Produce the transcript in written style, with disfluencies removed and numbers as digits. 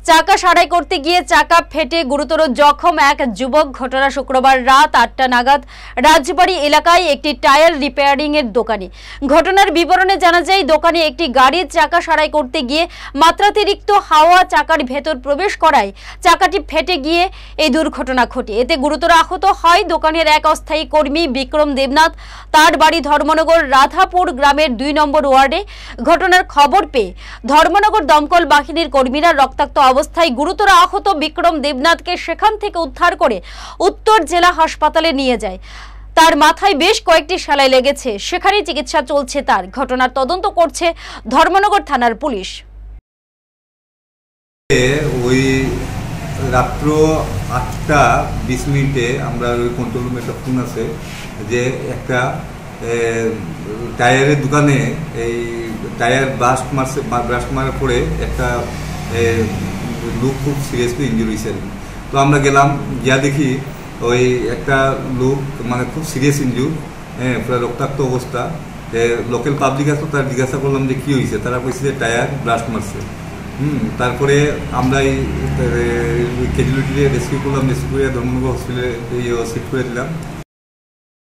চাকা সারাই করতে গিয়ে চাকা ফেটে গুরুতর জখম এক যুবক। ঘটনা শুক্রবার রাত 8টা নাগাদ রাজবাড়ী এলাকায় একটি টায়ার রিপেয়ারিং এর দোকানে। ঘটনার বিবরণে জানা যায়, দোকানে একটি গাড়ির চাকা সারাই করতে গিয়ে মাত্রাতিরিক্ত হাওয়া চাকার ভেতর প্রবেশ করায় চাকাটি ফেটে গিয়ে এই দুর্ঘটনা ঘটে। এতে গুরুতর আহত হয় দোকানের এক অস্থায়ী কর্মী বিক্রম দেবনাথ। তার বাড়ি ধর্মনগর রাধাপুর গ্রামের 2 নম্বর ওয়ার্ডে। ঘটনার খবর পেয়ে ধর্মনগর দমকল বাহিনীর কর্মীরা রক্তাক্ত অবস্থায় গুরুতর আহত বিক্রম দেবনাথকে সেখান থেকে উদ্ধার করে উত্তর জেলা হাসপাতালে নিয়ে যায়। তার মাথায় বেশ কয়েকটি সেলাই লেগেছে, সেখানেই চিকিৎসা চলছে তার। ঘটনার তদন্ত করছে ধর্মনগর থানার পুলিশ। ওই রাত্র 8:20 আমরা ওই কন্ট্রোল রুমে একটা ফোন আছে যে একটা টায়ারের দোকানে এই টায়ার ব্লাস্ট মারার পরে একটা লোক খুব সিরিয়াসলি ইনজুরি হয়েছে। তো আমরা গেলাম, গিয়া দেখি ওই একটা লোক মানে খুব সিরিয়াস ইনজুর, পুরো রক্তাক্ত অবস্থা। লোকাল পাবলিক আছে, তার জিজ্ঞাসা করলাম যে কী হয়েছে, তারা কইছে যে টায়ার ব্লাস্ট মারছে। তারপরে আমরা এই ক্যাজুয়ালিটি রেস্কিউ করলাম, রেস্কিউ করে ধর্মনগর হসপিটালে শিফট করে দিলাম।